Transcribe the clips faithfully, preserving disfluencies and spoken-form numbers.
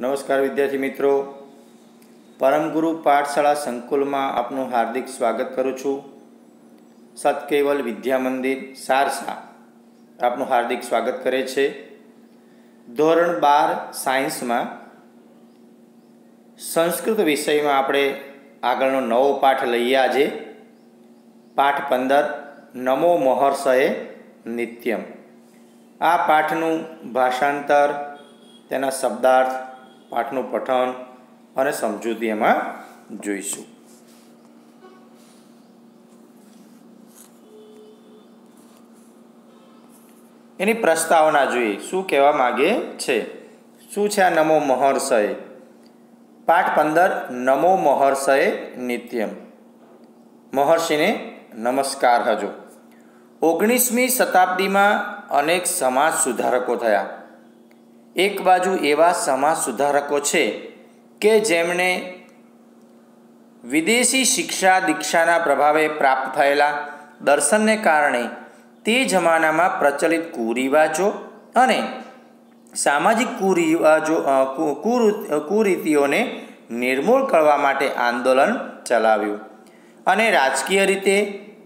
नमस्कार विद्यार्थी मित्रों, परम गुरु पाठशाला संकुल में आपनु हार्दिक स्वागत करूँ छूँ। सतकेवल विद्या मंदिर सारसा आपनु हार्दिक स्वागत करे छे। धोरण बार साइंस में संस्कृत विषय में आपणे आगळनो नवो पाठ लईए। आजे पाठ पंदर नमो महर्षये नित्यम। आ पाठनु भाषांतर, तेना शब्दार्थ, पाठनु पठन अने समजूती एमां जोईशुं। एनी प्रस्तावना जोईए, शुं कहेवा मागे छे, शुं छे आ नमो महर्षये। पाठ पंदर नमो महर्षये नित्यम। महर्षिने नमस्कार हजो। ओगણીસમી शताब्दीमां अनेक समाज सुधारको थया। एक बाजु एवा समाज सुधारको छे के जेमणे विदेशी शिक्षा दीक्षाना प्रभावे प्राप्त थयेला दर्शनने कारणे ते जमानामां प्रचलित कुरिवाजो अने सामाजिक कुरिवाजो कुरीतिओने निर्मूल करवा माटे आंदोलन चलाव्युं अने राजकीय रीते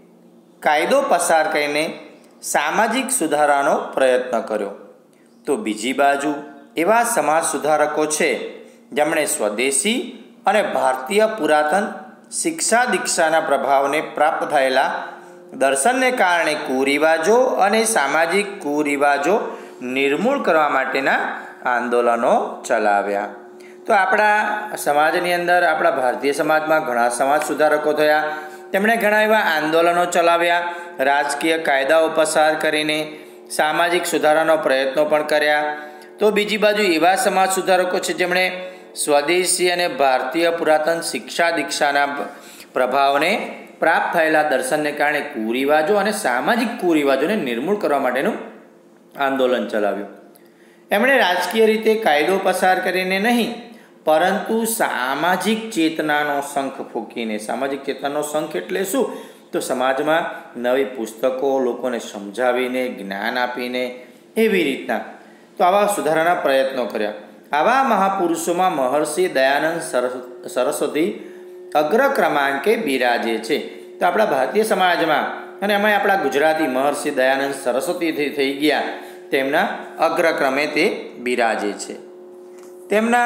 कायदो पसार करीने सामाजिक सुधारानो प्रयत्न कर्यो। तो बीजी बाजु एवा समाज सुधारको छे जेमणे स्वदेशी अने भारतीय पुरातन शिक्षा दीक्षाना प्रभावने प्राप्त थयेला दर्शनने कारणे कुरिवाजो अने सामाजिक कुरिवाजो निर्मूल करवा माटेना आंदोलनो चलाव्या। तो आपणा समाजनी अंदर आपणा भारतीय समाजमां घणा समाज सुधारको थया। તેમણે ઘણા એવા આંદોલનો ચલાવ્યા, રાજકીય કાયદાઓ પસાર કરીને સામાજિક સુધારાનો પ્રયત્નો પણ કર્યા। તો બીજી બાજુ એવા સમાજ સુધારકો છે જેમણે સ્વદેશી અને ભારતીય પુરાતન શિક્ષા દીક્ષાના પ્રભાવને પ્રાપ્ત થયેલા દર્શનને કારણે કુરિવાજો અને સામાજિક કુરિવાજોને નિર્મૂળ કરવા માટેનું આંદોલન ચલાવ્યું। એમણે રાજકીય રીતે કાયદો પસાર કરીને નહીં, परंतु सामाजिक चेतनानो शंख फूकीने, सामाजिक चेतनानो शंख एटले शुं तो समाज में नवी पुस्तकों लोकोने समझावीने ज्ञान आपीने एवी रीतना तो आवा सुधाराना प्रयत्नों कर्या। आवा महापुरुषों महर्षि दयानंद सरस्वती अग्र क्रमांके बिराजे छे। तो अपना भारतीय समाज में अने एमांय अपना गुजराती महर्षि दयानंद सरस्वती थई गया, तेमना अग्रक्रमे ते बिराजे छे। तेमना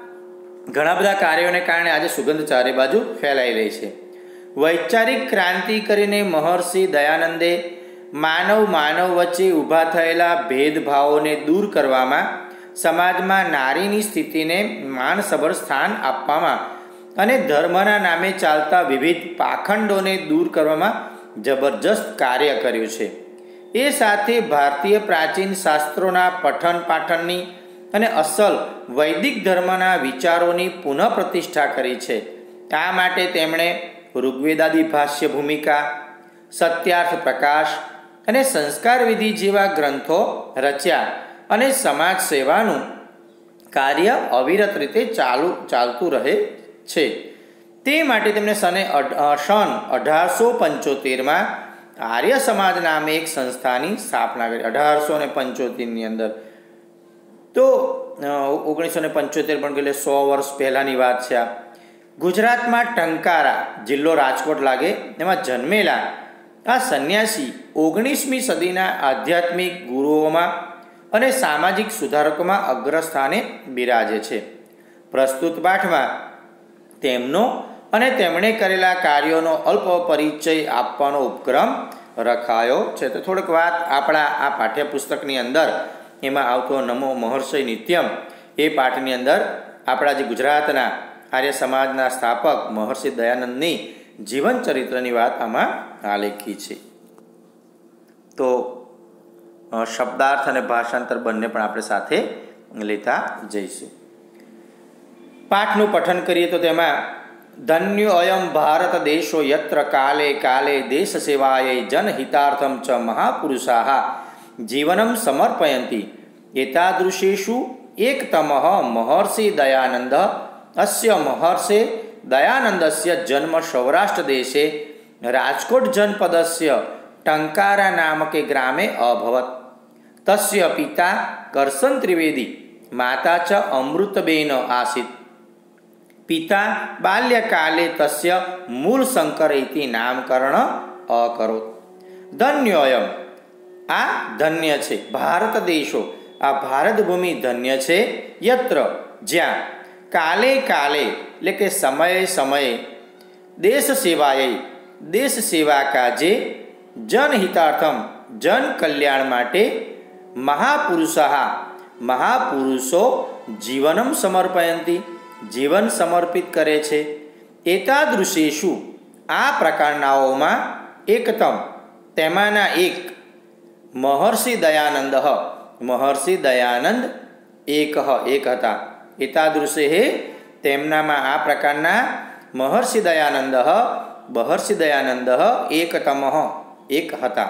घણા બધા કાર્યોને કારણે આજે સુગંધ ચારે બાજુ ફેલાઈ રહી છે। વૈચારિક ક્રાંતિ કરીને મહર્ષિ દયાનંદે માનવ માનવ વચ્ચે ઊભા થયેલા ભેદભાવોને દૂર કરવામાં, સમાજમાં નારીની સ્થિતિને માનસભર સ્થાન આપવામાં અને ધર્મના નામે ચાલતા વિવિધ પાખંડોને દૂર કરવામાં જબરજસ્ત કાર્ય કર્યું છે। એ સાથે ભારતીય પ્રાચીન શાસ્ત્રોના પઠન પાઠનની અને અસલ વૈદિક ધર્મના વિચારોની પુનઃ પ્રતિષ્ઠા કરી છે। આ માટે તેમણે ઋગ્વેદાદી ભાષ્ય ભૂમિકા, સત્યાર્થ પ્રકાશ અને સંસ્કાર વિધિ જેવા ગ્રંથો રચ્યા અને સમાજ સેવાનું કાર્ય અવિરત રીતે ચાલુ ચાલતું રહે છે। તે માટે તેમણે સને સન અઢારસો પંચોતેરમાં આર્ય સમાજ નામે એક સંસ્થાની સ્થાપના કરી। અઢારસો ને પંચોતેરની અંદર तो ओगણીસો ने पंचोतेर पण એટલે सौ वर्ष पहलानी વાત છે। आ गुजरातमां टंकारा जिल्लो राजकोट लागे एमां जन्मेला आ सन्यासी ओगણીસમી सदीना आध्यात्मिक गुरुओमां अने सामाजिक सुधारकोमां अग्रस्थाने बिराजे छे। प्रस्तुत पाठमां तेमनो अने तेमणे करेला कार्योनो अल्प परिचय आपवानो उपक्रम रखायो छे। तो थोड़ीक वात आपणा आ पाठ्यपुस्तकनी अंदर एमां आवतो नमो महर्षि नित्यम ए पाठनी अंदर आपणा जे गुजरातना आर्य समाजना स्थापक महर्षि दयानंदनी जीवन चरित्रनी वात आमां आलेखी छे। तो शब्दार्थ अने भाषांतर बंने पण आपणे साथे लेता जईशुं। पाठनुं पठन करीए तो तेमां धन्यो अयं भारत देशो यत्र काले काले देश सेवायै जनहितार्थं च महापुरुषाः जीवनं समर्पयन्ति। एतादृशेषु एकतमः महर्षि दयानंद अस्य महर्षे दयानंदस्य जन्म सौराष्ट्रदेशे राजकोट जनपदस्य टंकारा नामके ग्रामे अभवत्। तस्य पिता करसन त्रिवेदी माता च अमृतबेन आसीत्। पिता बाल्यकाले तस्य मूलशंकर इति नामकरण अकरोत्। धन्योऽयम्, आ धन्य छे। भारत देशो, आ भारत भूमि धन्य छे। यत्र, ज्यां काले काले એટલે કે સમયે સમયે દેશ સેવાએ દેશ સેવા કાજે जनहितार्थम जन कल्याण माटे महापुरुषाः महापुरुषो जीवनं समर्पयन्ति जीवन समर्पित करे छे। एतादृशेषु आ प्रकारनाओमां एकतम तेमाना एक महर्षि दयानंद महर्षि दयानंद एक एक हता। एतादृशे तेमनामां आ प्रकारना महर्षि दयानंद महर्षि दयानंद एकतमः एक हता।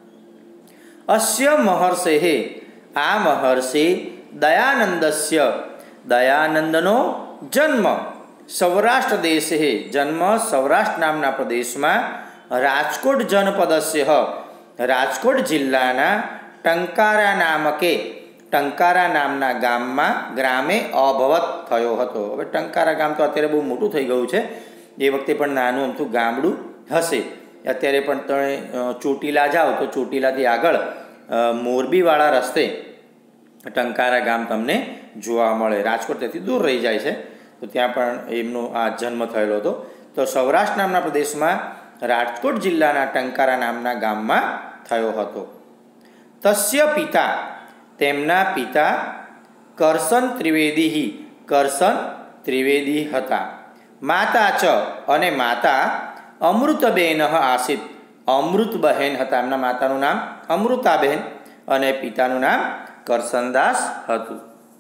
अस्य महर्षेः आ महर्षि दयानंदस्य दयानंदनो जन्म सौराष्ट्र देशे जन्म सौराष्ट्र नामना प्रदेश में राजकोट जनपदस्य राजकोट जिल्लाना टंकारा नामके टंकारा नामना गाम में ग्रामे अभवत थयो हतो। हवे टंकारा गाम तो अत्यारे बहु मोटुं थई गयुं छे, ए वखते पण नानुं अमथुं गामडुं हशे। अत्यारे पण तमे ચોટીલા जाओ तो ચોટીલાથી આગળ मोरबीवाळा रस्ते टंकारा गाम तमने जोवा मळे। राजकोट त्याथी दूर रही जाय छे, तो त्यां पण एमनो आ जन्म थयेलो हतो। तो सौराष्ट्र नामना प्रदेशमां राजकोट जिल्लाना टंकारा नामना गाममां थयो हतो। तस्य पिता तेमना पिता करसन त्रिवेदी करसन त्रिवेदी हता। माता च अने माता अमृतबेन आसीत अमृतबहेन हता। एमना मातानुं नाम अमृताबेन अने पितानुं नाम करसनदास हतुं।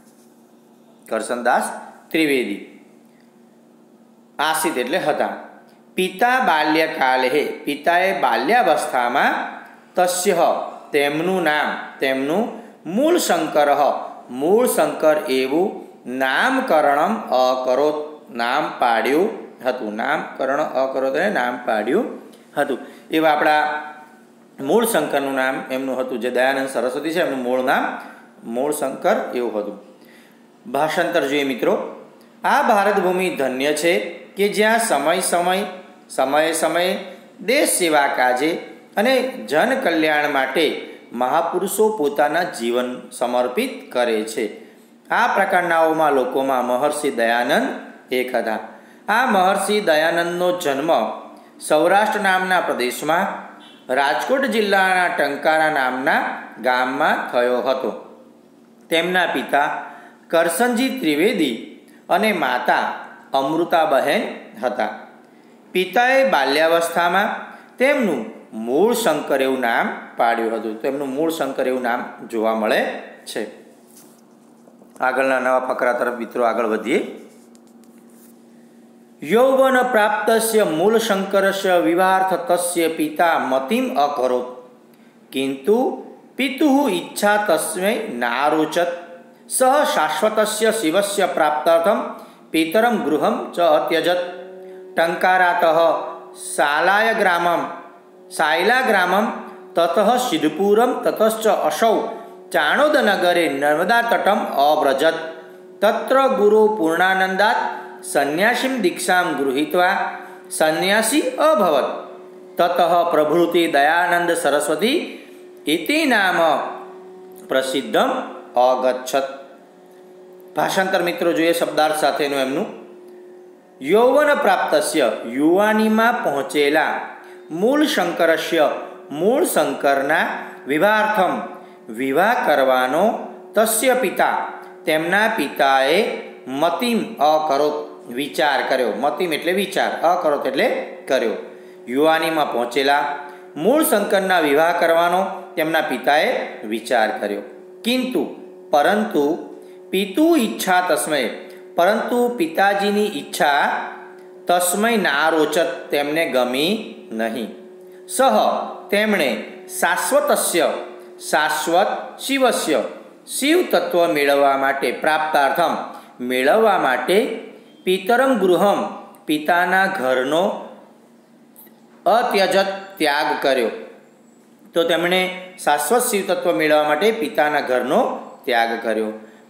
करसनदास त्रिवेदी आसीत एटले हता। पिता बाल्यकाले पिताए बाल्यावस्थामां तस्य तेमनुं नाम तेमनुं मूलशंकर मूलशंकर एवुं नामकरणम अकरोत् नाम पाड्युं हतुं। नामकरण अकरोत् एटले नाम पाड्युं हतुं। एवा आपणा मूलशंकरनुं नाम एमनुं हतुं। जे दयानंद सरस्वती छे एमनुं मूळ नाम मूलशंकर एवुं हतुं। भाषांतर जोईए मित्रों। आ भारत भूमि धन्य छे के ज्यां समय समय समये समये देश सेवा काजे अने जन कल्याण माटे महापुरुषो पोताना जीवन समर्पित करे छे। आ प्रकारनाओमां लोकोमां महर्षि दयानंद एक हता। आ महर्षि दयानंदनो जन्म सौराष्ट्र नामना प्रदेशमां राजकोट जिल्लाना टंकारा नामना गाममां थयो हतो। तेमना पिता करसनजी त्रिवेदी अने माता अमृताबहेन हता। पिताए बाल्यावस्थामां तेमनुं मूळशंकर एवुं नाम पाड्युं हतुं। तेमनुं मूळशंकर एवुं नाम जोवा मळे छे। आगळना नवा फकरा तरफ मित्रों आगळ वधीए। यौवन प्राप्तस्य मूलशंकरस्य विवाहार्थ तस्य पिता मतिम अकरोत् किन्तु पितुः इच्छा तस्मै नारोचत। सः शाश्वतस्य शिवस्य प्राप्त्यर्थं पितरं गृहं च अत्यजत्। टंकारातः सालाय ग्रामं सायला ग्रामं ततः सिद्धपुरं ततश्च असौ चाणोदनगरे नर्मदातटम् अव्रजत्। तत्र गुरु पूर्णानन्दात् सन्यासीं दीक्षां गृहीत्वा सन्यासी अभवत्। ततः प्रभृति दयानंद सरस्वती इति नाम प्रसिद्धम अगच्छत्। भाषांतर मित्रों જોઈએ શબ્દાર્થ સાથેનું એમનું। यौवन प्राप्तस्य युवानीमां पहोंचेला मूलशंकरस्य मूलशंकરના વિવાહાર્થમ વિવાહ કરવાનો તસ્ય પિતા તેમના પિતાએ મતિમ અકરોત વિચાર કર્યો। મતિમ એટલે વિચાર, અકરોત એટલે કર્યો। યુવાનીમાં પહોંચેલા મૂળશંકરના વિવાહ કરવાનો તેમના પિતાએ વિચાર કર્યો। કિંતુ પરંતુ પિતુ ઈચ્છા તસ્મય પરંતુ પિતાજીની ઈચ્છા તસ્મય નારોચત તેમને ગમી નહીં। સહ તેમણે શાશ્વતસ્ય શાશ્વત શિવસ્ય શિવ તત્વ મેળવવા માટે પ્રાપ્તાર્થમ મેળવવા માટે પિતરમ ગૃહમ પિતાના ઘરનો અત્યજત ત્યાગ કર્યો। તો તેમણે શાશ્વત શિવ તત્વ મેળવવા માટે પિતાના ઘરનો ત્યાગ કર્યો।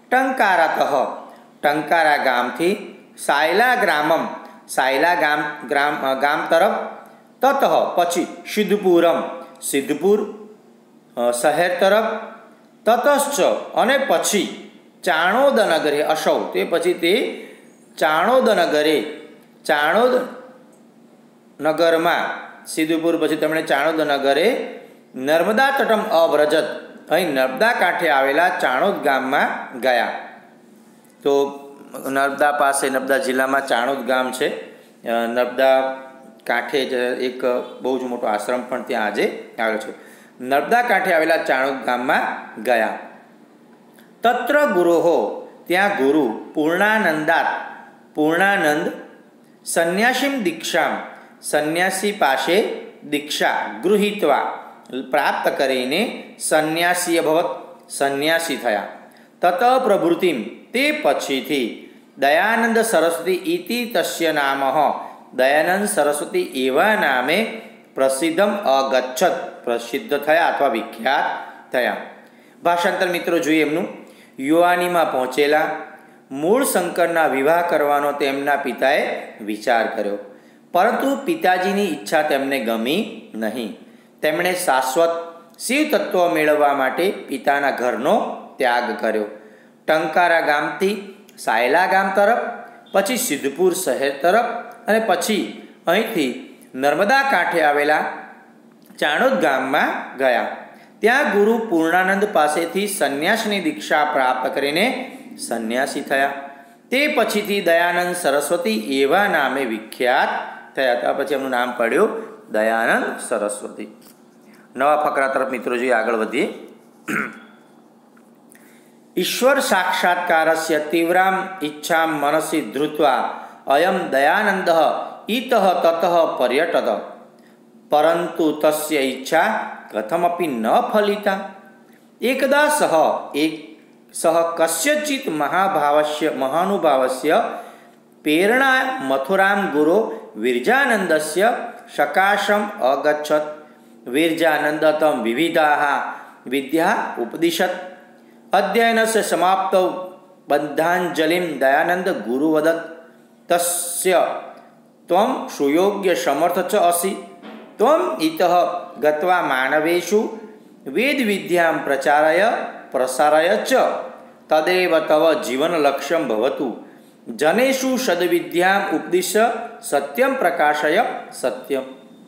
ટંકારાતઃ ટંકારા ગામથી સાયલા ગ્રામમ સાયલા ગામ ગ્રામ ગામ તરફ તતઃ પછી સિદ્ધપુરમ સિદ્ધપુર શહેર તરફ તતશ્ચ અને પછી ચાણોદ નગરે અશૌ તે પછી તે ચાણોદ નગરે ચાણોદ નગરમાં સિદ્ધપુર પછી તેમણે ચાણોદ નગરે નર્મદા તટમ અવ્રજત અહીં નર્મદા કાંઠે આવેલા ચાણોદ ગામમાં ગયા. તો નર્મદા પાસે નર્મદા જિલ્લામાં ચાણોદ ગામ છે. નર્મદા કાંઠે જ એક બહુ જ મોટો આશ્રમ પણ ત્યાં આજે આવેલો છે. નર્મદા કાંઠે આવેલા ચાણોદ ગામમાં ગયા. તત્ર ગુરોહો ત્યાં ગુરુ પૂર્ણાનંદાત પૂર્ણાનંદ સંન્યાસીમ દીક્ષામ સંન્યાસી પાસે દીક્ષા ગૃહીત્વા પ્રાપ્ત કરીને સંન્યાસી અભવત સંન્યાસી થયા. તત પ્રભૃતિમ તે પછીથી દયાનંદ સરસ્વતી ઇતિ તસ્ય નામ દયાનંદ સરસ્વતી એવા નામે પ્રસિદ્ધમ અગચ્છત પ્રસિદ્ધ થયા અથવા વિખ્યાત થયા. ભાષાંતર મિત્રો જોઈએ એમનું. યુવાનીમાં પહોંચેલા મૂળ શંકરના વિવાહ કરવાનો તેમના પિતાએ વિચાર કર્યો, પરંતુ પિતાજીની ઈચ્છા તેમને ગમી નહીં. તેમણે શાશ્વત શિવ તત્વ મેળવવા માટે પિતાના ઘરનો ત્યાગ કર્યો. ટંકારા ગામથી સાયલા ગામ તરફ, પછી સિદ્ધપુર શહેર તરફ અને પછી અહીંથી નર્મદા કાંઠે આવેલા ચાણોદ ગામમાં ગયા. ત્યાં ગુરુ પૂર્ણાનંદ પાસેથી સંન્યાસની દીક્ષા પ્રાપ્ત કરીને સંન્યાસી થયા. તે પછીથી દયાનંદ સરસ્વતી એવા નામે વિખ્યાત થયા. ત્યાર પછી એમનું નામ પડ્યું દયાનંદ સરસ્વતી. નવા ફકરા તરફ મિત્રો જોઈએ, આગળ વધીએ. ઈશ્વર સાક્ષાત્કારસ્ય તીવ્રામ ઈચ્છામ મનસી ધૃત્વા અયમ દયાનંદ ઇતઃ તતઃ પર્યટત, પરંતુ તસ્ય ઈચ્છા કથમપી ન ફલિતા. એકદા સહ એક સહ કસ્યચિત મહાભાવસ્ય મહાનુભાવસ્ય પ્રેરણા મથુરામ ગુરો વિરજાનંદસ્ય સકાશમ અગચ્છત. વિરજાનંદ તમ વિવિધાઃ વિદ્યા ઉપદિશત. અધ્યયનસ્ય સમાપ્તૌ બંધાંજલિમ દયાનંદ ગુરુ વદત. તસ્ય ત્વમ સુયોગ્ય સમર્થ ચ અસી. ત્વમ ઇતઃ ગત્વા માનવેષુ વેદ વિદ્યામ પ્રચારય પ્રસારય ચ તદેવ તવ જીવન લક્ષ્યમ ભવતુ. જનેષુ સદવિદ્યામ ઉપદિશ્ય સત્યમ પ્રકાશય સત્યમ.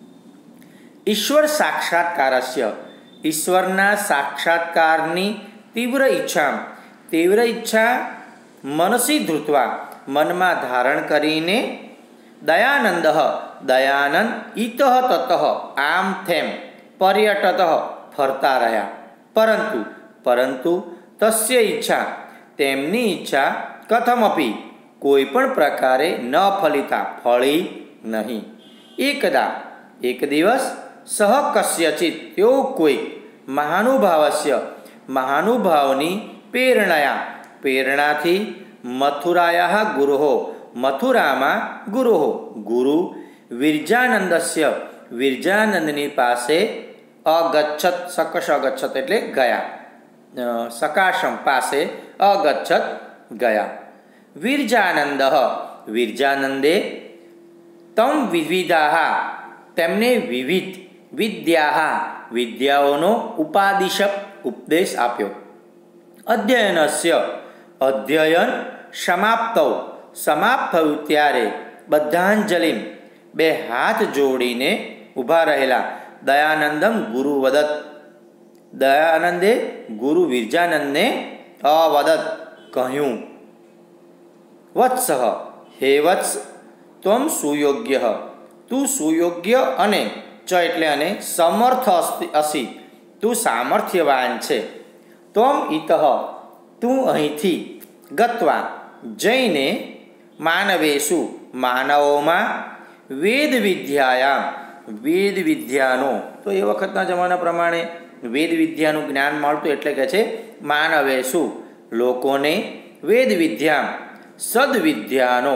ઈશ્વર સાક્ષાત્કારસ્ય ઈશ્વરના સાક્ષાત્કારની તીવ્ર ઈચ્છા તીવ્ર ઈચ્છા મનસી ધૃત્વા મનમાં ધારણ કરીને દયાનંદ દયાનંદ ઇતઃ તતઃ આમ થેમ પર્યટત ફરતા રહ્યા. પરંતુ પરંતુ તસ્ય ઈચ્છા તેમની ઈચ્છા કથમપી કોઈ પણ પ્રકારે ન ફલિતા ફળી નહીં. એકદા એક દિવસ સહ કસ્યચિત તેઓ કોઈ મહાનુભાવસ્ય મહાનુભાવની પ્રેરણાયા પ્રેરણાથી મથુરાયા ગુરુહો મથુરામાં ગુરુહો ગુરુ વિરજાનંદસ્ય વિરજાનંદની પાસે અગચ્છત સકશ અગચ્છત એટલે ગયા સકાશમ પાસે અગચ્છત ગયા. વિરજાનંદ વિરજાનંદે તમ વિવિધાઃ તેમને વિવિધ વિદ્યાઃ વિદ્યાઓનો ઉપાદિશક ઉપદેશ આપ્યો. અધ્યયનસ્ય અધ્યયન સમાપ્તૌ સમાપ્ત થયું ત્યારે બંધાંજલિમ બે હાથ જોડીને ઊભા રહેલા દયાનંદમ ગુરુ વદત. દયાનંદે ગુરુ વિરજાનંદને અવદત કહ્યું. વત્સ હે વત્સ ત્વમ સુયોગ્ય તું સુયોગ્ય અને ચ એટલે અને સમર્થ અસી તું સામર્થ્યવાન છે. ત્વમ ઇતઃ તું અહીંથી ગત્વા જઈને માનવેશુ માનવોમાં વેદ વિદ્યાયામ વેદ વિદ્યાનો તો એ વખતના જમાના પ્રમાણે વેદ વિદ્યાનું જ્ઞાન મળતું એટલે કે છે માનવેશુ લોકોને વેદ વિદ્યા સદવિદ્યાનો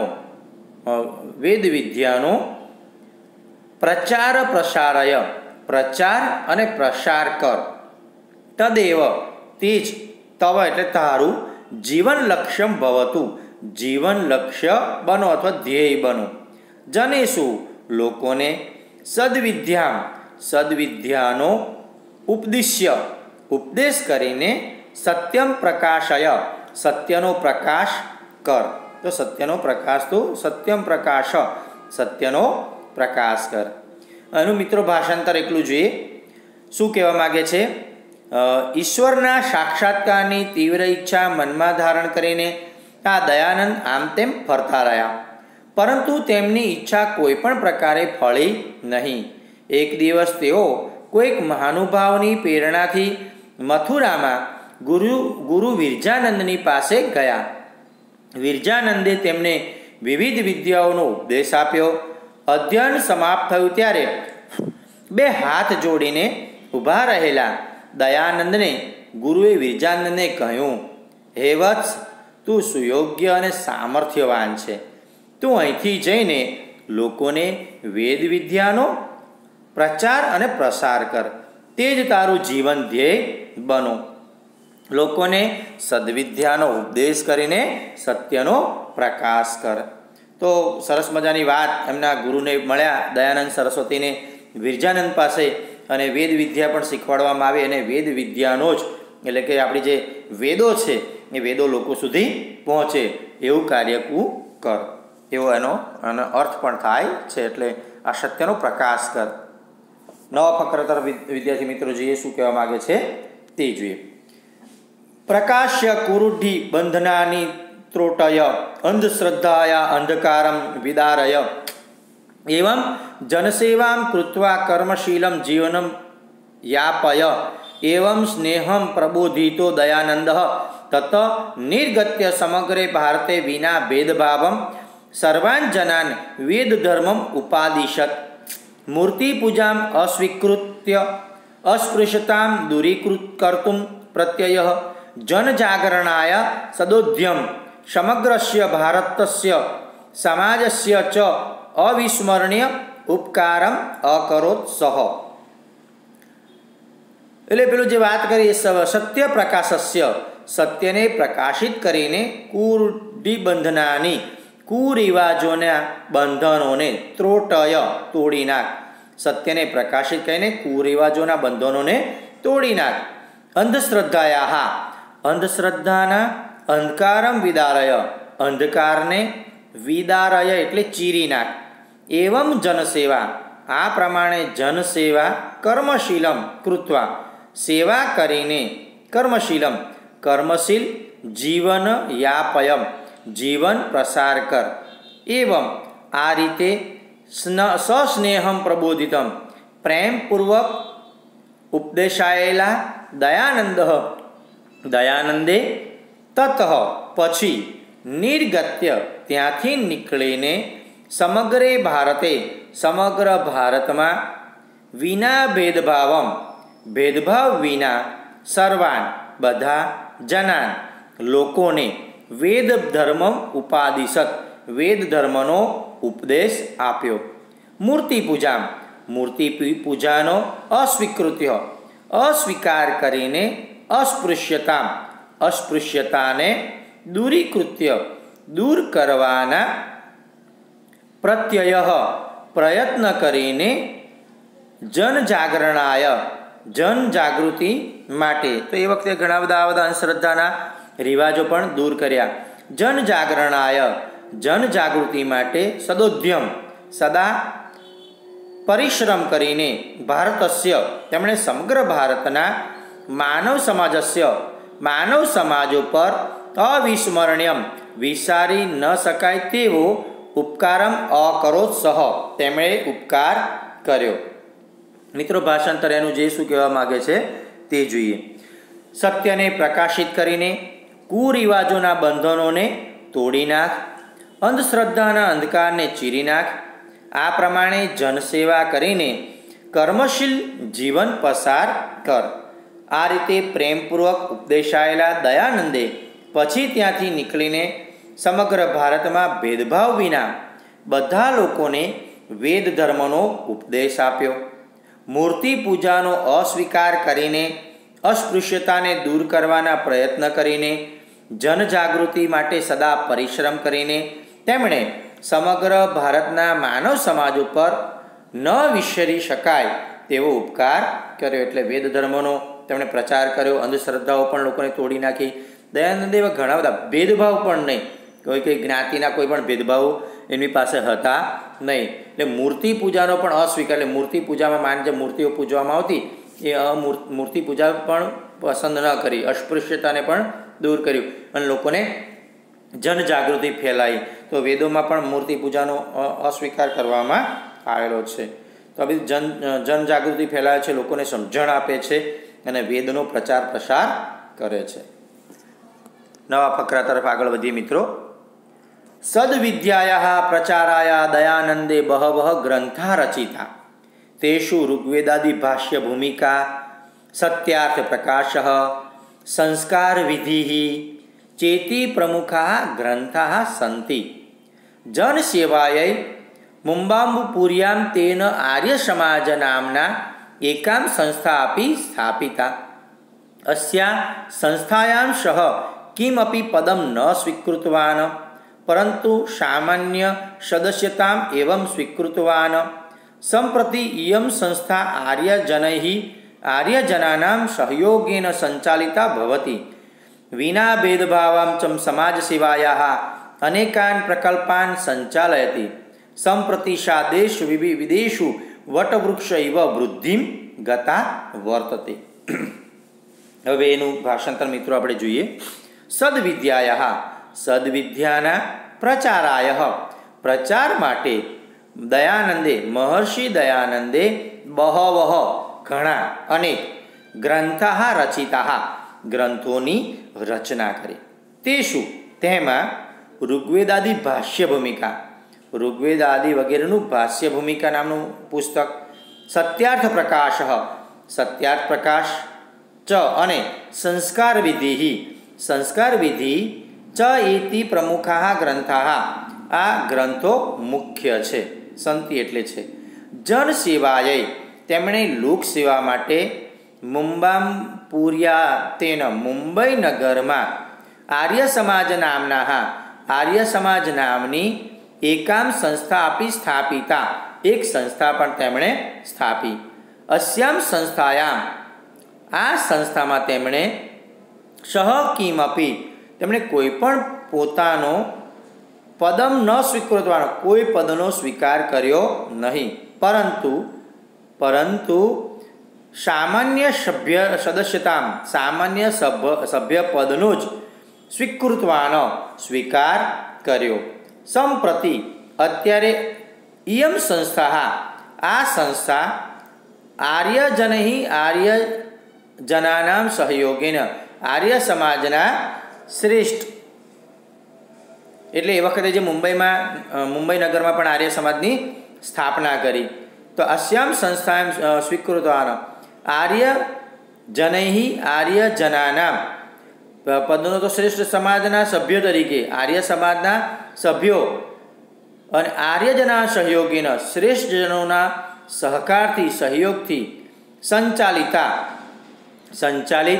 વેદ વિદ્યાનો પ્રચાર પ્રસારય પ્રચાર અને પ્રસાર કર. તદેવ તે જ તવ એટલે તારું જીવન લક્ષ્યમ ભવતુ, જીવન લક્ષ્ય બનો અથવા ધ્યેય બનો. જનેષુ લોકોને સદવિદ્યામ, સદવિદ્યાનો ઉપદિશ્ય ઉપદેશ કરીને સત્યમ પ્રકાશય, સત્યનો પ્રકાશ કર. તો સત્યનો પ્રકાશ તો સત્યમ પ્રકાશ, સત્યનો પ્રકાશ કર. એનું મિત્રો ભાષાંતર એટલું જોઈએ. શું કહેવા માગે છે? ઈશ્વરના સાક્ષાત્કારની તીવ્ર ઈચ્છા મનમાં ધારણ કરીને આ દયાનંદ આમ તેમ ફરતા રહ્યા, પરંતુ તેમની ઈચ્છા કોઈ પણ પ્રકારે ફળી નહીં. એક દિવસ તેઓ કોઈક મહાનુભાવની પ્રેરણાથી મથુરામાં ગુરુ ગુરુ વિરજાનંદની પાસે ગયા. વિરજાનંદે તેમને વિવિધ વિદ્યાઓનો ઉપદેશ આપ્યો. અધ્યયન સમાપ્ત થયું ત્યારે બે હાથ જોડીને ઊભા રહેલા દયાનંદને ગુરુએ વિરજાનંદને કહ્યું, હે વત્સ, તું સુયોગ્ય અને સામર્થ્યવાન છે. તું અહીંથી જઈને લોકોને વેદ વિદ્યાનો પ્રચાર અને પ્રસાર કર. તે જ તારું જીવન ધ્યેય બનો. લોકોને સદવિદ્યાનો ઉપદેશ કરીને સત્યનો પ્રકાશ કર. તો સરસ મજાની વાત એમના ગુરુને મળ્યા દયાનંદ સરસ્વતીને વિરજાનંદ પાસે, અને વેદ વિદ્યા પણ શીખવાડવામાં આવી, અને વેદ વિદ્યાનો જ એટલે કે આપણી જે વેદો છે એ વેદો લોકો સુધી પહોંચે એવું કાર્ય તું કર, એવો એનો એનો અર્થ પણ થાય છે. એટલે આ સત્યનો પ્રકાશ કર. નવા ફકરા તરફ વિદ્યાર્થી મિત્રો જોઈએ શું કહેવા માગે છે તે જોઈએ. પ્રકાશ્ય કુરુઢિ બંધનાની ત્રોટય અંધશ્રદ્ધાયા અંધકારમ વિદારય એવં જનસેવામ કૃત્વા કર્મશીલમ જીવનમ યાપય એવં સ્નેહમ પ્રબોધિતો દયાનંદ તત નિર્ગત્ય સમગ્રે ભારતે વિના ભેદભાવમ સર્વાન જનાન વેદ ધર્મમ ઉપાદિશત. મૂર્તિ પૂજામ અસ્વીકૃત્ય અસ્પૃશ્યતામ દૂરીકૃત કર્તુમ પ્રત્યય જનજાગરણાય સદોદ્યમ સમગ્રસ્ય ભારતસ્ય સમાજસ્ય ચ અવિસ્મરણીય ઉપકારમ અકરોત સહ. એટલે પેલું જે વાત કરી એ સત્ય પ્રકાશસ્ય, સત્યને પ્રકાશિત કરીને કુરુઢિબંધનાની કુરિવાજોના બંધનોને ત્રોટય તોડી નાખ. સત્યને પ્રકાશિત કરીને કુરિવાજોના બંધનોને તોડી નાખ. અંધશ્રદ્ધાયા, અંધશ્રદ્ધાના અંધકારમ વિદારય, અંધકારને વિદારય એટલે ચીરી નાખ. એવમ જનસેવા, આ પ્રમાણે જનસેવા કર્મશીલમ કૃત્વા, સેવા કરીને કર્મશીલમ કર્મશીલ જીવન યાપયમ, જીવન પ્રસાર કર. એવમ આ રીતે સસ્નેહમ પ્રબોધિતમ, પ્રેમપૂર્વક ઉપદેશાયેલા દયાનંદ દયાનંદે તત પછી નિર્ગત્ય ત્યાંથી નીકળીને સમગ્રે ભારતે સમગ્ર ભારતમાં વિના ભેદભાવમ ભેદભાવ વિના સર્વાન બધા જનાન લોકોને વેદ ધર્મ ઉપાદિશત વેદ ધર્મનો ઉપદેશ આપ્યો. મૂર્તિ પૂજા મૂર્તિ પૂજાનો અસ્વીકૃત્ય અસ્વીકાર કરીને અસ્પૃશ્યતા અસ્પૃશ્યતાને દૂરીકૃત્ય દૂર કરવાના પ્રત્યય પ્રયત્ન કરીને જનજાગરણાય જનજાગૃતિ માટે. તો એ વખતે ઘણા બધા આ બધા અંધશ્રદ્ધાના રિવાજો પણ દૂર કર્યા. જનજાગરણાય જનજાગૃતિ માટે સદોદ્યમ સદા પરિશ્રમ કરીને ભારતસ્ય તેમણે સમગ્ર ભારતના માનવ સમાજસ્ય માનવ સમાજો પર અવિસ્મરણીયમ વિસારી ન શકાય તેવો ઉપકારમ અકરોત સહ તેમણે ઉપકાર કર્યો. મિત્રો ભાષાંતર એનું જે શું કહેવા માગે છે તે જોઈએ. સત્યને પ્રકાશિત કરીને કુરિવાજોના બંધનોને તોડી નાખ, અંધશ્રદ્ધાના અંધકારને ચીરી નાખ. આ પ્રમાણે જનસેવા કરીને કર્મશીલ જીવન પસાર કર. આ રીતે પ્રેમપૂર્વક ઉપદેશાયેલા દયાનંદે પછી ત્યાંથી નીકળીને સમગ્ર ભારતમાં ભેદભાવ વિના બધા લોકોને વેદ ધર્મનો ઉપદેશ આપ્યો. મૂર્તિ પૂજાનો અસ્વીકાર કરીને અસ્પૃશ્યતાને દૂર કરવાના પ્રયત્ન કરીને જનજાગૃતિ માટે સદા પરિશ્રમ કરીને તેમણે સમગ્ર ભારતના માનવ સમાજ ઉપર ન વિસરી શકાય તેવો ઉપકાર કર્યો. એટલે વેદ ધર્મનો તેમણે પ્રચાર કર્યો, અંધશ્રદ્ધાઓ પણ લોકોને તોડી નાખી. દયાનંદ એવા ઘણા બધા ભેદભાવ પણ નહીં, કોઈ કંઈ જ્ઞાતિના કોઈ પણ ભેદભાવો એમની પાસે હતા નહીં. એટલે મૂર્તિ પૂજાનો પણ અસ્વીકાર, એટલે મૂર્તિ પૂજામાં માન જે મૂર્તિઓ પૂજવામાં આવતી એ અમૂર્ મૂર્તિ પૂજા પણ પસંદ ન કરી, અસ્પૃશ્યતાને પણ દૂર કર્યું અને લોકોને જનજાગૃતિ ફેલાઈ. તો વેદોમાં પણ મૂર્તિ પૂજાનો અસ્વીકાર કરવામાં આવેલો છે. તો આ બધી જન જનજાગૃતિ ફેલાય છે, લોકોને સમજણ આપે છે અને વેદનો પ્રચાર પ્રસાર કરે છે. નવા ફકરા તરફ આગળ વધીએ મિત્રો. સદ્વિદ્યાયાः પ્રચારાય દયાનંદે બહવઃ ગ્રંથા રચિતા તેષુ ઋગ્વેદાદિ ભાષ્ય ભૂમિકા સત્યાર્થ પ્રકાશઃ સંસ્કાર વિધિઃ ચેતી પ્રમુખા ગ્રંથા સંતિ. જન સેવાयै મુંબામ્બુપુર્યામ તેન આર્ય સમાજ નામના એકામ સંસ્થા અપી સ્થાપિતા. अस्या संस्थायां सह किमपि पदं न स्वीकृतवान् परन्तु सामान्य सदस्यताम् एवं स्वीकृतवान्. सम्प्रति इयं संस्था आर्यजनैः आर्यजनानां सहयोगेन सञ्चालिता भवति. विना भेदभावं च समाजसेवायाः अनेकान् प्रकल्पान् सञ्चालयति. सम्प्रति सा देश विदेशेषु वटवृक्ष इव वृद्धिं गता वर्तते. હવે એનું ભાષાંતર મિત્રો આપણે જોઈએ. સદ્વિદ્યાયા સદ્વિદ્યાના પ્રચારાય પ્રચાર માટે દયાનંદે મહર્ષિ દયાનંદે બહવઃ ઘણા અનેક ગ્રંથા રચિતા ગ્રંથોની રચના કરી. તે શું? તેમાં ઋગ્વેદાદિ ભાષ્ય ભૂમિકા ઋગ્વેદાદિ વગેરેનું ભાષ્ય ભૂમિકા નામનું પુસ્તક, સત્યાર્થ પ્રકાશ સત્યાર્થ પ્રકાશ ચ અને સંસ્કાર વિધિ સંસ્કાર વિધિ ચ એતિ પ્રમુખા ગ્રંથા આ ગ્રંથો મુખ્ય છે. સંતિ એટલે છે. જન સેવાય તેમણે લોક સેવા માટે મુંબામ્પુર્યા તેન મુંબઈ નગરમાં આર્ય સમાજ નામના આર્ય સમાજ નામની એકામ સંસ્થા આપી સ્થાપિતા એક સંસ્થા પણ તેમણે સ્થાપી. અસ્યામ સંસ્થાયામ આ સંસ્થામાં તેમણે સહ કિમપી તેમણે કોઈ પણ પોતાનો પદમ ન સ્વીકૃતવાનો કોઈ પદનો સ્વીકાર કર્યો નહીં, પરંતુ પરંતુ સામાન્ય સભ્ય સદસ્યતામ સામાન્ય સભ્ય સભ્ય પદનો જ સ્વીકૃતવાનો સ્વીકાર કર્યો. સંપ્રતિ અત્યારે ઇયમ સંસ્થા આ સંસ્થા આર્યજનૈ આર્ય જનાનામ સહયોગેન આર્ય સમાજના શ્રેષ્ઠ એટલે એ વખતે જે મુંબઈમાં મુંબઈ નગરમાં પણ આર્ય સમાજની સ્થાપના કરી. તો અસ્યામ સંસ્થા સ્વીકૃતવાન આર્ય જનૈ આર્ય જનાનામ પદનો તો શ્રેષ્ઠ સમાજના સભ્યો તરીકે આર્ય સમાજના સભ્યો અને આર્યજના સહયોગીન શ્રેષ્ઠ જનોના સહકારથી સહયોગથી સંચાલિતા સંચાલિત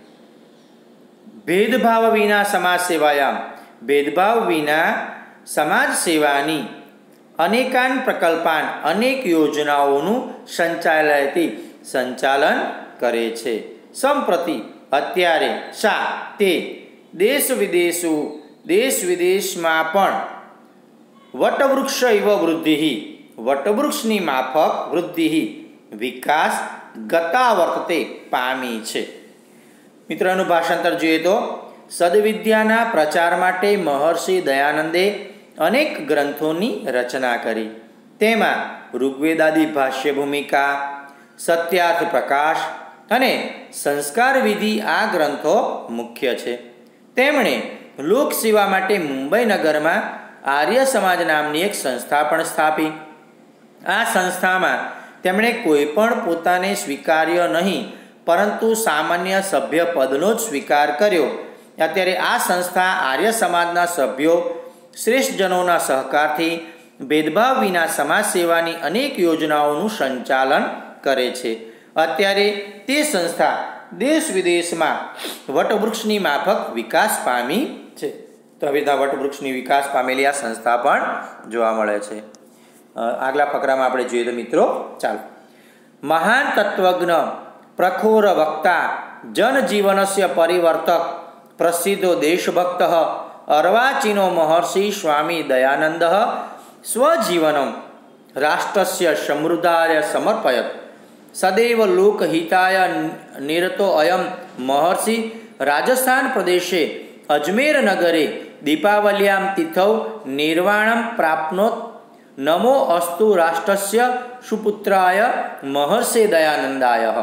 ભેદભાવ વિના સમાજ સેવાયામ ભેદભાવ વિના સમાજ સેવાની અનેકાન પ્રકલ્પાન અનેક યોજનાઓનું સંચાલયથી સંચાલન કરે છે. સંપ્રતિ અત્યારે શા તે દેશ વિદેશો દેશ વિદેશમાં પણ વટવૃક્ષ ઇવ વૃદ્ધિ વટવૃક્ષની માફક વૃદ્ધિ વિકાસ ગતા વર્તતે પામી છે. મિત્રોનું ભાષાંતર જોઈએ તો સદવિદ્યાના પ્રચાર માટે મહર્ષિ દયાનંદે અનેક ગ્રંથોની રચના કરી. તેમાં ઋગ્વેદાદિ ભાષ્ય ભૂમિકા, સત્યાર્થ પ્રકાશ અને સંસ્કાર વિધિ આ ગ્રંથો મુખ્ય છે. તેમણે લોક સેવા માટે મુંબઈ નગરમાં આર્ય સમાજ નામની એક સંસ્થા પણ સ્થાપી. આ સંસ્થામાં તેમણે કોઈ પણ પોતાને સ્વીકાર્ય નહીં પરંતુ સામાન્ય સભ્ય પદનો જ સ્વીકાર કર્યો. અત્યારે આ સંસ્થા આર્ય સમાજના સભ્યો શ્રેષ્ઠજનોના સહકારથી ભેદભાવ વિના સમાજ સેવાની અનેક યોજનાઓનું સંચાલન કરે છે. અત્યારે તે સંસ્થા દેશ વિદેશમાં વટવૃક્ષની માફક વિકાસ પામી છે. તો આવી રીતના વટવૃક્ષની વિકાસ પામેલી આ સંસ્થા પણ જોવા મળે છે. આગલા ફકરામાં આપણે જોઈએ તો મિત્રો ચાલો. મહાન તત્વજ્ઞ પ્રખોર વક્તા જનજીવનસ્ય પરિવર્તક પ્રસિદ્ધો દેશભક્ત અર્વાચીનો મહર્ષિ સ્વામી દયાનંદ સ્વજીવનમ રાષ્ટ્રસ્ય સમૃદ્ધાય સમર્પયત સદૈવ લોકહિતાય નિરતો અયમ મહર્ષિ રાજસ્થાન પ્રદેશે અજમેર નગરે દીપાવલ્યામ તિથૌ નિર્વાણમ પ્રાપ્નોત નમો અસ્તુ રાષ્ટ્રસ્ય સુપુત્રાય મહર્ષિ દયાનંદાય.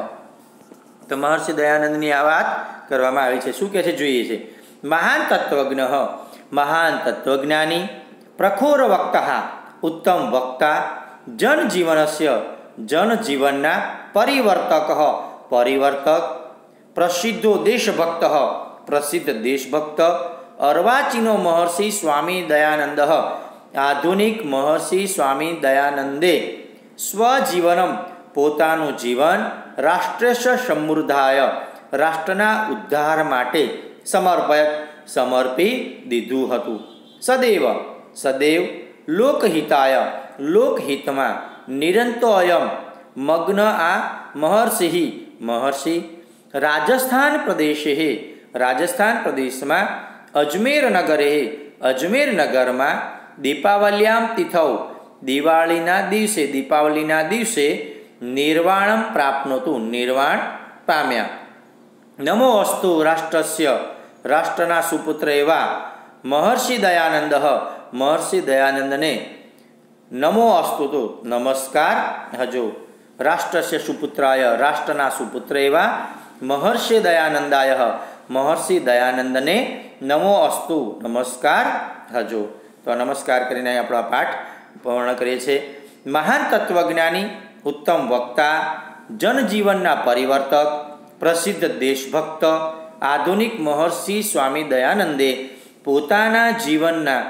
તો મહર્ષિ દયાનંદની આ વાત કરવામાં આવી છે. શું કહે છે જોઈએ છે. મહાન તત્વજ્ઞ મહાન તત્વજ્ઞાની પ્રખોર વક્તા ઉત્તમ વક્તા જનજીવનસ્ય જનજીવનના પરિવર્તક પરિવર્તક પ્રસિદ્ધો દેશભક્ત પ્રસિદ્ધ દેશભક્ત અર્વાચીનો મહર્ષિ સ્વામી દયાનંદ આધુનિક મહર્ષિ સ્વામી દયાનંદે સ્વજીવનમ પોતાનું જીવન રાષ્ટ્રસ્ય સમૃદ્ધાય રાષ્ટ્રના ઉદ્ધાર માટે સમર્પયત સમર્પી દીધું હતું. સદૈવ સદૈવ લોકહિતાય લોકહિતમાં નિરંતોયમ મગ્ન આ મહર્ષિ મહર્ષિ રાજસ્થાન પ્રદેશે રાજસ્થાન પ્રદેશમાં અજમેર નગરે અજમેર નગરમાં દીપાવલ્યામ તિથૌ દિવાળીના દિવસે દીપાવલીના દિવસે નિર્વાણમ પ્રાપ્નોતું નિર્વાણ પામ્યા. નમો અસ્તુ રાષ્ટ્રસ્ય રાષ્ટ્રના સુપુત્ર એવા મહર્ષિ દયાનંદ મહર્ષિ દયાનંદને નમો અસ્તુ તો નમસ્કાર હજો રાષ્ટ્રસ્ય સુપુત્રાય રાષ્ટ્રના સુપુત્ર એવા મહર્ષિ દયાનંદાય મહર્ષિ દયાનંદને નમો અસ્તુ નમસ્કાર હજો. તો નમસ્કાર કરીને આપણો પાઠ પૂર્ણ કરીએ છીએ. મહાન તત્વજ્ઞાની ઉત્તમ વક્તા જનજીવનના પરિવર્તક પ્રસિદ્ધ દેશભક્ત આધુનિક મહર્ષિ સ્વામી દયાનંદે પોતાના જીવનના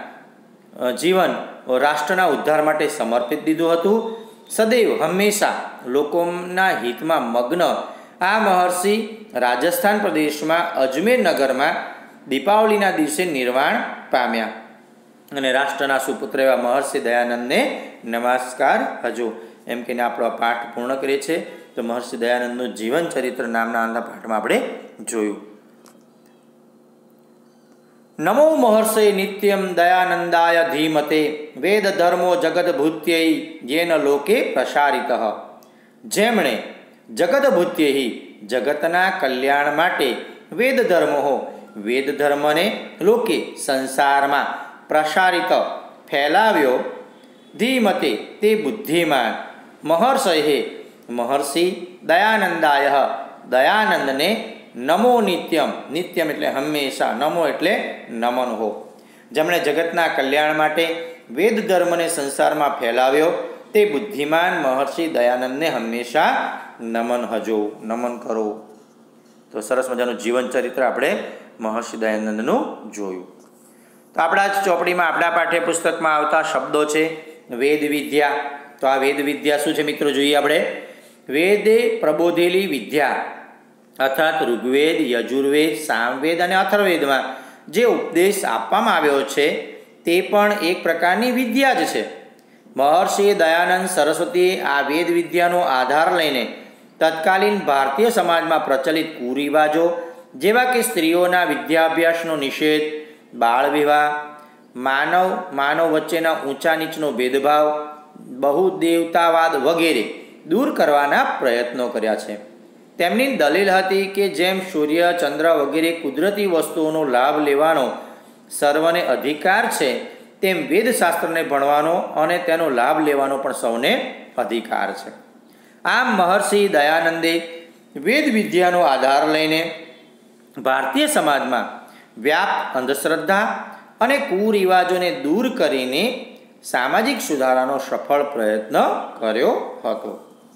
જીવન રાષ્ટ્રના ઉદ્ધાર માટે સમર્પિત દીધું હતું. સદૈવ હંમેશા લોકોના હિતમાં મગ્ન આ મહર્ષિ રાજસ્થાન પ્રદેશમાં અજમેર નગરમાં દીપાવલીના દિવસે નિર્વાણ પામ્યા અને રાષ્ટ્રના સુપુત્ર એવા મહર્ષિ દયાનંદને નમસ્કાર હજો એમ કહીને આપણો પાઠ પૂર્ણ કરીએ છીએ. તો મહર્ષિ દયાનંદનું જીવન ચરિત્ર નામના આના પાઠમાં આપણે જોયું. નમો મહર્ષિ નિત્યમ દયાનંદાય ધીમતે વેદ ધર્મો જગદભૂત્યૈ જેન લોકે પ્રસારિત. જેમણે જગદભૂત્યૈ જગતના કલ્યાણ માટે વેદ ધર્મો વેદ ધર્મને લોકે સંસારમાં પ્રસારિત ફેલાવ્યો ધીમતે તે બુદ્ધિમાન મહર્ષિ મહર્ષિ દયાનંદાય દયાનંદને નમો નિત્યમ નિત્યમ એટલે હંમેશા નમો એટલે નમન હો. જેમણે જગતના કલ્યાણ માટે વેદ ધર્મને સંસારમાં ફેલાવ્યો તે બુદ્ધિમાન મહર્ષિ દયાનંદને હંમેશા નમન હજો નમન કરો. તો સરસ મજાનું જીવન ચરિત્ર આપણે મહર્ષિ દયાનંદનું જોયું. તો આપણા જ ચોપડીમાં આપણા પાઠ્યપુસ્તકમાં આવતા શબ્દો છે વેદ વિદ્યા. તો આ વેદ વિદ્યા શું છે મિત્રો જોઈએ આપણે. વેદે પ્રબોધેલી વિદ્યા અર્થાત ઋગ્વેદ યજુર્વેદ સામવેદ અને અથર્વવેદમાં જે ઉપદેશ આપવામાં આવ્યો છે તે પણ એક પ્રકારની વિદ્યા જ છે. મહર્ષિ દયાનંદ સરસ્વતીએ આ વેદ વિદ્યાનો આધાર લઈને તત્કાલીન ભારતીય સમાજમાં પ્રચલિત કુરિવાજો જેવા કે સ્ત્રીઓના વિદ્યાભ્યાસનો નિષેધ, બાળ વિવાહ, માનવ માનવ વચ્ચેના ઊંચા નીચનો ભેદભાવ, બહુદેવતાવાદ વગેરે દૂર કરવાના પ્રયત્નો કર્યા છે. તેમની દલીલ હતી કે જેમ સૂર્ય ચંદ્ર વગેરે કુદરતી વસ્તુઓનો લાભ લેવાનો સર્વને અધિકાર છે તેમ વેદશાસ્ત્રને ભણવાનો અને તેનો લાભ લેવાનો પણ સૌને અધિકાર છે. આમ મહર્ષિ દયાનંદે વેદ વિદ્યાનો આધાર લઈને ભારતીય સમાજમાં વ્યાપ અંધશ્રદ્ધા અને કુરિવાજોને દૂર કરીને સામાજિક સુધારાનો સફળ પ્રયત્ન કર્યો હતો.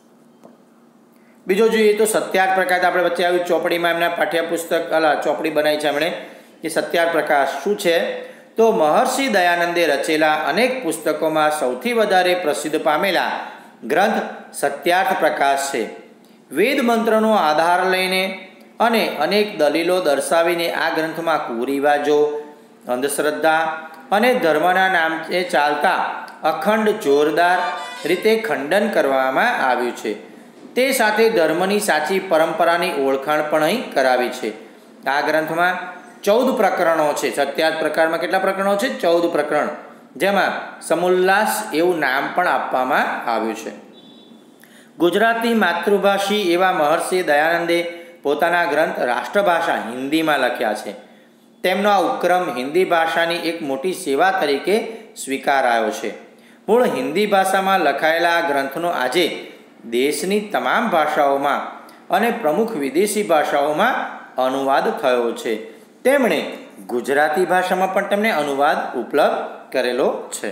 બીજો જોઈએ તો સત્યાર્થ પ્રકાશ આપણે વચ્ચે આવ્યું ચોપડીમાં એમના પાઠ્યપુસ્તક અલા ચોપડી બનાવી છે એમણે કે સત્યાર્થ પ્રકાશ શું છે. તો મહર્ષિ દયાનંદે રચેલા અનેક પુસ્તકોમાં સૌથી વધારે પ્રસિદ્ધ પામેલા ગ્રંથ સત્યાર્થ પ્રકાશ છે. વેદ મંત્રનો આધાર લઈને અને અનેક દલીલો દર્શાવીને આ ગ્રંથમાં કુરિવાજો, અંધશ્રદ્ધા અને ધર્મના નામે ચાલતા અખંડ જોરદાર રીતે ખંડન કરવામાં આવ્યું છે. તે સાથે ધર્મની સાચી પરંપરાની ઓળખાણ પણ અહીં કરાવી છે. આ ગ્રંથમાં ચૌદ પ્રકરણો છે. સત્યાર્થ પ્રકારમાં કેટલા પ્રકરણો છે? ચૌદ પ્રકરણ, જેમાં સમોલ્લાસ એવું નામ પણ આપવામાં આવ્યું છે. ગુજરાતી માતૃભાષી એવા મહર્ષિ દયાનંદે પોતાના ગ્રંથ રાષ્ટ્રભાષા હિન્દીમાં લખ્યા છે. તેમનો આ ઉપક્રમ હિન્દી ભાષાની એક મોટી સેવા તરીકે સ્વીકારાયો છે. મૂળ હિન્દી ભાષામાં લખાયેલા આ ગ્રંથનો આજે દેશની તમામ ભાષાઓમાં અને પ્રમુખ વિદેશી ભાષાઓમાં અનુવાદ થયો છે. તેમણે ગુજરાતી ભાષામાં પણ તેમણે અનુવાદ ઉપલબ્ધ કરેલો છે.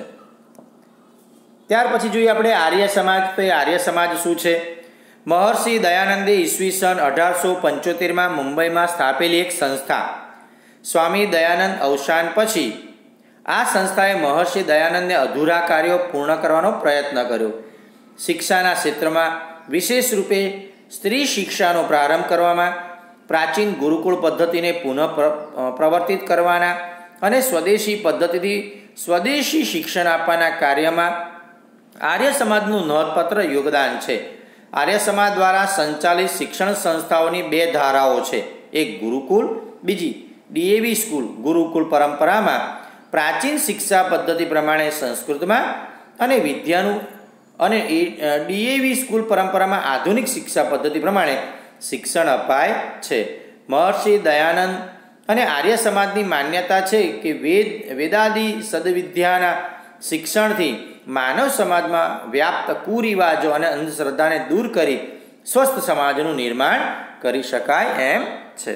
ત્યાર પછી જોઈએ આપણે આર્ય સમાજ. તો એ આર્ય સમાજ શું છે? મહર્ષિ દયાનંદે ઈસવીસન અઢારસો પંચોતેરમાં મુંબઈમાં સ્થાપેલી એક સંસ્થા. સ્વામી દયાનંદ અવસાન પછી આ સંસ્થાએ મહર્ષિ દયાનંદને અધૂરા કાર્યો પૂર્ણ કરવાનો પ્રયત્ન કર્યો. શિક્ષાના ક્ષેત્રમાં વિશેષ રૂપે સ્ત્રી શિક્ષાનો પ્રારંભ કરવામાં, પ્રાચીન ગુરુકુળ પદ્ધતિને પુનઃ પ્રવર્તિત કરવાના અને સ્વદેશી પદ્ધતિથી સ્વદેશી શિક્ષણ આપવાના કાર્યમાં આર્ય સમાજનું નોંધપાત્ર યોગદાન છે. આર્ય સમાજ દ્વારા સંચાલિત શિક્ષણ સંસ્થાઓની બે ધારાઓ છે. એક ગુરુકુળ, બીજી ડીએવી સ્કૂલ. ગુરુકુળ પરંપરામાં પ્રાચીન શિક્ષા પદ્ધતિ પ્રમાણે સંસ્કૃતમાં અને વિદ્યાનું અને ડીએવી સ્કૂલ પરંપરામાં આધુનિક શિક્ષા પદ્ધતિ પ્રમાણે શિક્ષણ અપાય છે. મહર્ષિ દયાનંદ અને આર્ય સમાજની માન્યતા છે કે વેદ વેદાદિ સદવિદ્યાના શિક્ષણથી માનવ સમાજમાં વ્યાપ્ત કુરિવાજો અને અંધશ્રદ્ધાને દૂર કરી સ્વસ્થ સમાજનું નિર્માણ કરી શકાય એમ છે.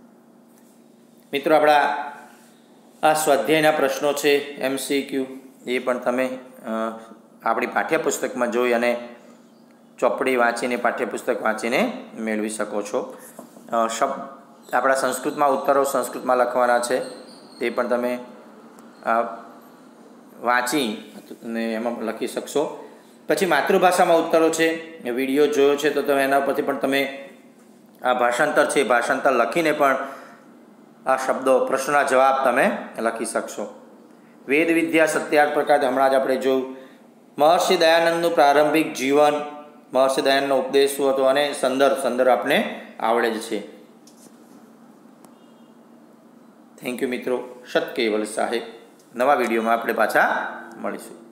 મિત્રો, આપણા આ સ્વાધ્યાયના પ્રશ્નો છે એમસીક્યુ, એ પણ તમે આપણી પાઠ્યપુસ્તકમાં જોઈ અને ચોપડી વાંચીને પાઠ્યપુસ્તક વાંચીને મેળવી શકો છો. શબ્દ આપણા સંસ્કૃતમાં ઉત્તરો સંસ્કૃતમાં લખવાના છે, તે પણ તમે વાંચી ને એમાં લખી શકશો. પછી માતૃભાષામાં ઉત્તરો છે, વિડીયો જોયો છે તો તમે એના પરથી પણ તમે આ ભાષાંતર છે ભાષાંતર લખીને પણ આ શબ્દો પ્રશ્નના જવાબ તમે લખી શકશો. વેદ વિદ્યા સત્યાર્થ પ્રકાર હમણાં જ આપણે જોયું. મહર્ષિ દયાનંદનું પ્રારંભિક જીવન, મહર્ષિ દયાનંદનો ઉપદેશ શું હતો અને સંદર્ભ સંદર્ભ આપણે આવડે જ છે. થેન્ક યુ મિત્રો. સત કેવલ સાહેબ. નવા વિડીયોમાં આપણે પાછા મળીશું.